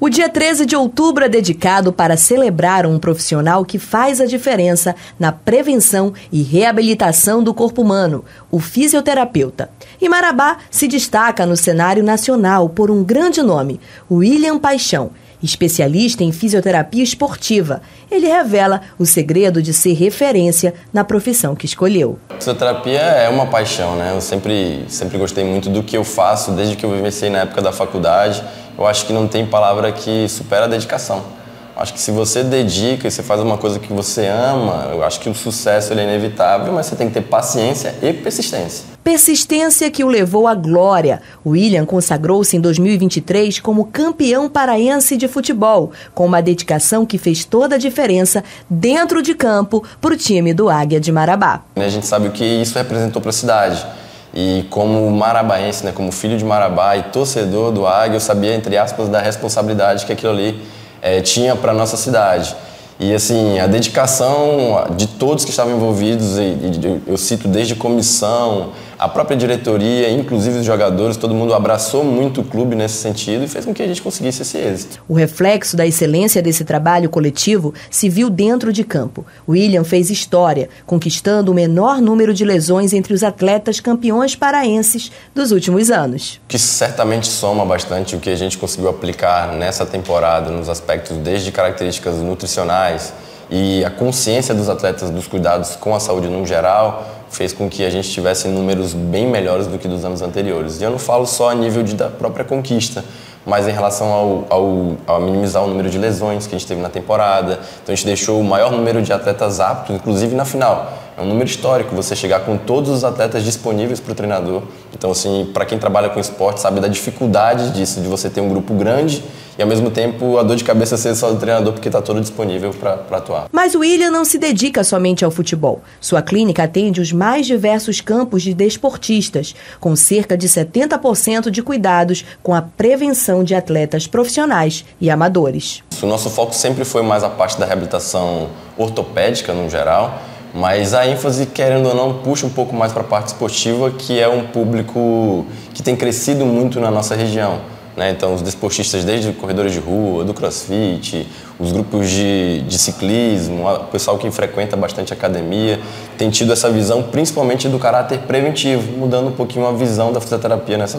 O dia 13 de outubro é dedicado para celebrar um profissional que faz a diferença na prevenção e reabilitação do corpo humano, o fisioterapeuta. E Marabá se destaca no cenário nacional por um grande nome, William Paixão, especialista em fisioterapia esportiva. Ele revela o segredo de ser referência na profissão que escolheu. Fisioterapia é uma paixão, né? Eu sempre gostei muito do que eu faço, desde que eu vivenciei na época da faculdade. Eu acho que não tem palavra que supera a dedicação. Eu acho que se você dedica e você faz uma coisa que você ama, eu acho que o sucesso ele é inevitável, mas você tem que ter paciência e persistência. Persistência que o levou à glória. William consagrou-se em 2023 como campeão paraense de futebol, com uma dedicação que fez toda a diferença dentro de campo para o time do Águia de Marabá. A gente sabe o que isso representou para a cidade. E como marabaense, né, como filho de Marabá e torcedor do Águia, eu sabia, entre aspas, da responsabilidade que aquilo ali tinha para a nossa cidade. E assim, a dedicação de todos que estavam envolvidos, eu cito desde comissão, a própria diretoria, inclusive os jogadores, todo mundo abraçou muito o clube nesse sentido e fez com que a gente conseguisse esse êxito. O reflexo da excelência desse trabalho coletivo se viu dentro de campo. William fez história, conquistando o menor número de lesões entre os atletas campeões paraenses dos últimos anos. Que certamente soma bastante o que a gente conseguiu aplicar nessa temporada, nos aspectos desde características nutricionais e a consciência dos atletas dos cuidados com a saúde no geral, fez com que a gente tivesse números bem melhores do que dos anos anteriores. E eu não falo só a nível da própria conquista, mas em relação ao minimizar o número de lesões que a gente teve na temporada. Então a gente deixou o maior número de atletas aptos, inclusive na final. É um número histórico você chegar com todos os atletas disponíveis para o treinador. Então, assim, para quem trabalha com esporte sabe da dificuldade disso, de você ter um grupo grande e ao mesmo tempo a dor de cabeça ser só do treinador porque está todo disponível para atuar. Mas o William não se dedica somente ao futebol. Sua clínica atende os mais diversos campos de desportistas, com cerca de 70% de cuidados com a prevenção de atletas profissionais e amadores. O nosso foco sempre foi mais a parte da reabilitação ortopédica no geral, mas a ênfase, querendo ou não, puxa um pouco mais para a parte esportiva, que é um público que tem crescido muito na nossa região. Então, os desportistas, desde corredores de rua, do crossfit, os grupos de ciclismo, o pessoal que frequenta bastante academia, tem tido essa visão principalmente do caráter preventivo, mudando um pouquinho a visão da fisioterapia nessa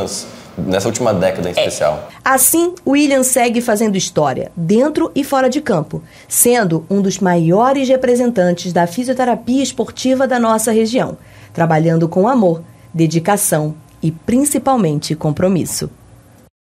última década em especial. Assim, William segue fazendo história, dentro e fora de campo, sendo um dos maiores representantes da fisioterapia esportiva da nossa região, trabalhando com amor, dedicação e principalmente compromisso.